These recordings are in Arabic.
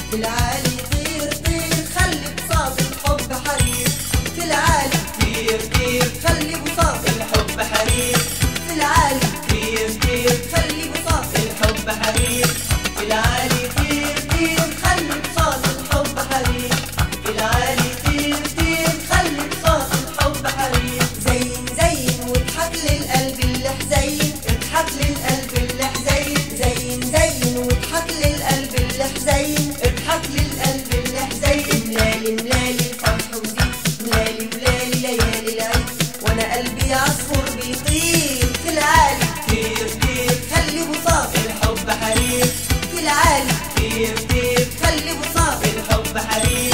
في العالي طير طير خلي بساط الحب حرير. في العالي طير طير خلي بساط الحب حرير. في العالي طير طير خلي بساط الحب حرير. في العالي طير طير خلي بساط الحب حرير. في العالي طير طير خلي بساط الحب حرير. زين زين واضحك للقلب اللي حزين. اضحك للقلب اللي حزين. زين زين واضحك للقلب اللي حزين. اضحك للقلب اللي حزين. ملالي ملالي الفرح وزيد. ملالي ملالي ليالي العيد وانا قلبي عصفور بيطير. في العالي طير طير خلي بساط الحب حرير. في العالي طير طير خلي بساط الحب حرير.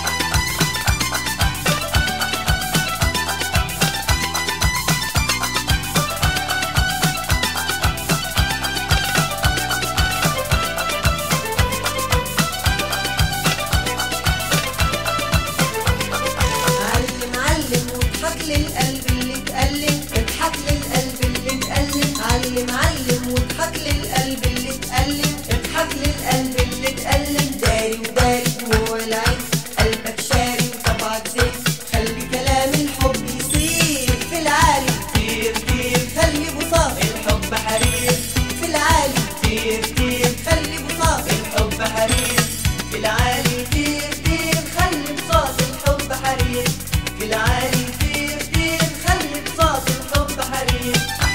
علم علم واضحك للقلب اللي اتألم. اضحك للقلب اللي اتألم. علم علم واضحك للقلب اللي اتألم. اضحك للقلب اللي اتألم. داري وداري دموع العين قلبك شاري وطبعك زين. خلي كلام الحب يصير. في العالي طير طير خلي بساط الحب حرير. في العالي طير طير خلي بساط الحب حرير. في العالي طير طير خلي بساط الحب حرير. في العالي طير طير خلي بساط الحب حرير.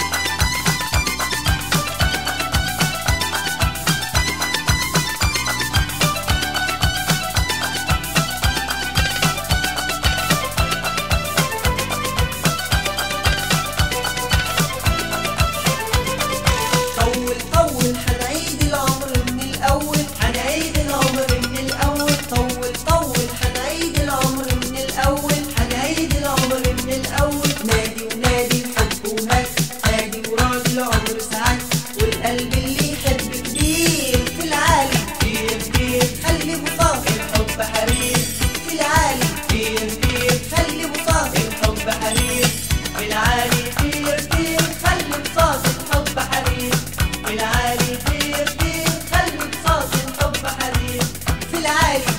طول طول حنعيد العمر من الأول. حنعيد العمر من الأول. طول طول حنعيد العمر من الأول. حنعيد العمر من الأول. نادي ونادي الحب وهات. نادي وراد العمر ساعات والقلب اللي يحب كتير. في العالي طير طير خلي بساط الحب حرير. في العالي طير طير خلي بساط الحب حرير. في العالي طير طير خلي بساط الحب حرير. في العالي طير طير خلي بساط الحب حرير. في العالي